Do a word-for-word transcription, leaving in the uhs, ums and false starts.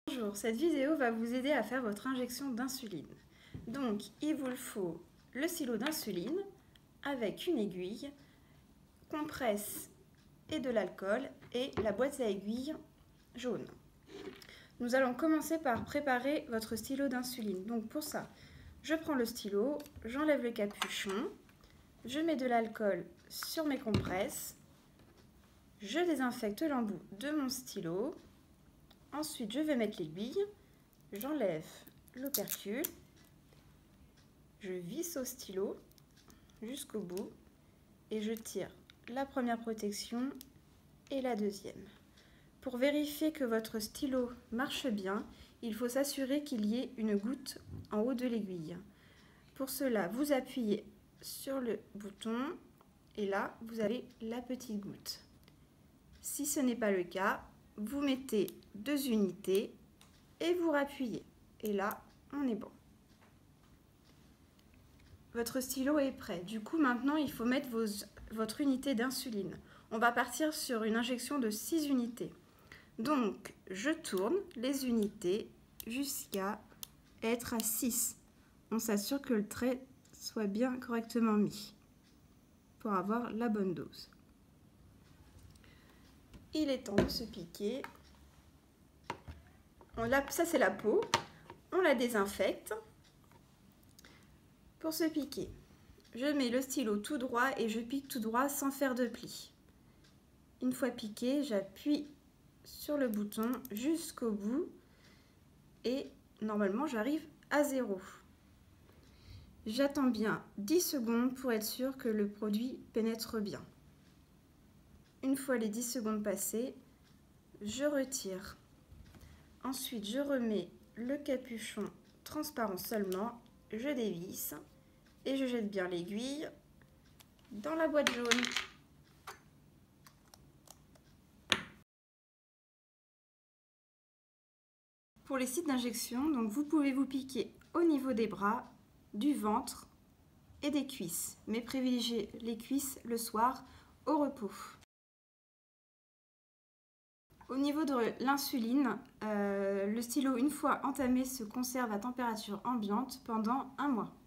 Bonjour, cette vidéo va vous aider à faire votre injection d'insuline. Donc, il vous faut le stylo d'insuline avec une aiguille, compresse et de l'alcool et la boîte à aiguilles jaune. Nous allons commencer par préparer votre stylo d'insuline. Donc pour ça, je prends le stylo, j'enlève le capuchon, je mets de l'alcool sur mes compresses, je désinfecte l'embout de mon stylo. Ensuite, je vais mettre l'aiguille, j'enlève l'opercule, je visse au stylo jusqu'au bout et je tire la première protection et la deuxième. Pour vérifier que votre stylo marche bien, il faut s'assurer qu'il y ait une goutte en haut de l'aiguille. Pour cela, vous appuyez sur le bouton et là, vous avez la petite goutte. Si ce n'est pas le cas, vous mettez deux unités et vous rappuyez. Et là, on est bon. Votre stylo est prêt. Du coup, maintenant, il faut mettre vos, votre unité d'insuline. On va partir sur une injection de six unités. Donc, je tourne les unités jusqu'à être à six. On s'assure que le trait soit bien correctement mis pour avoir la bonne dose. Il est temps de se piquer. On la, ça, c'est la peau. On la désinfecte. Pour se piquer, je mets le stylo tout droit et je pique tout droit sans faire de pli. Une fois piqué, j'appuie sur le bouton jusqu'au bout et normalement j'arrive à zéro. J'attends bien dix secondes pour être sûr que le produit pénètre bien. Une fois les dix secondes passées, je retire. Ensuite, je remets le capuchon transparent seulement, je dévisse et je jette bien l'aiguille dans la boîte jaune. Pour les sites d'injection, donc vous pouvez vous piquer au niveau des bras, du ventre et des cuisses, mais privilégiez les cuisses le soir au repos. Au niveau de l'insuline, euh, le stylo, une fois entamé, se conserve à température ambiante pendant un mois.